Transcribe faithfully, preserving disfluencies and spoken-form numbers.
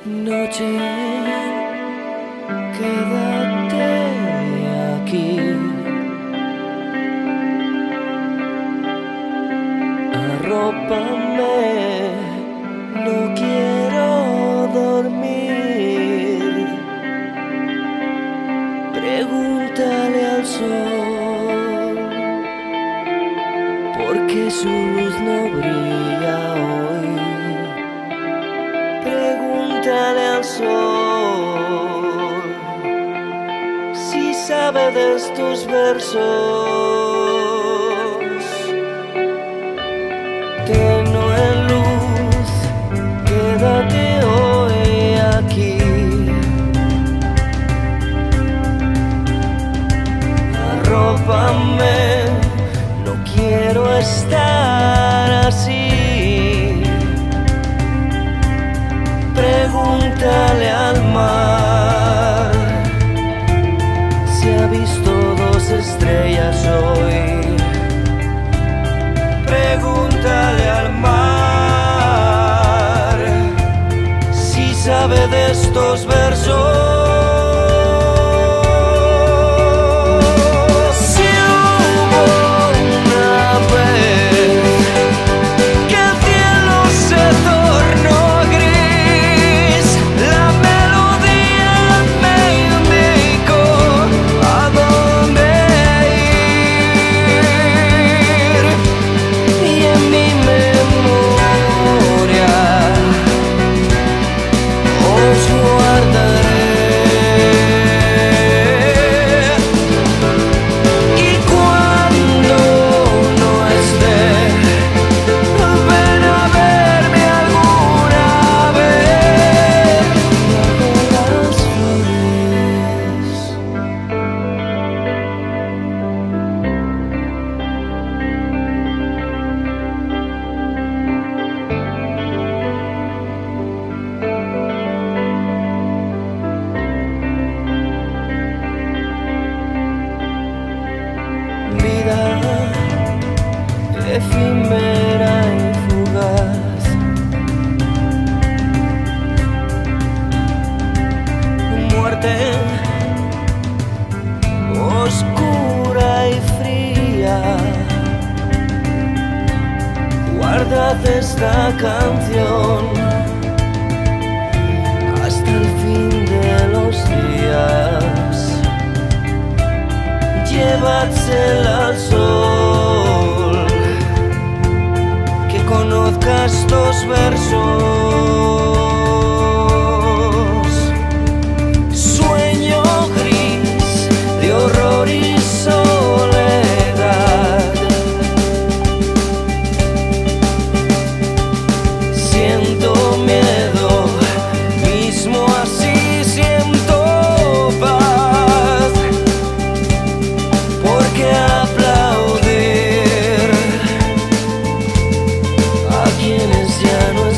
Noche, quédate aquí, arrópame, no quiero dormir. Pregúntale al sol, porque su luz no brilla hoy. Pregúntale al sol si sabe de estos versos. Tenue luz, quédate hoy aquí, arrópame, no quiero estar así. Pregúntale al mar si ha visto dos estrellas hoy. Pregúntale al mar si sabe de estos versos. Efímera y fugaz, muerte oscura y fría. Guardad esta canción hasta el fin de los días. Llévadsela al sol, conozca estos versos. Sueño gris de horror y soledad, siento miedo, mismo así siento paz, porque aplaudir a quienes ya no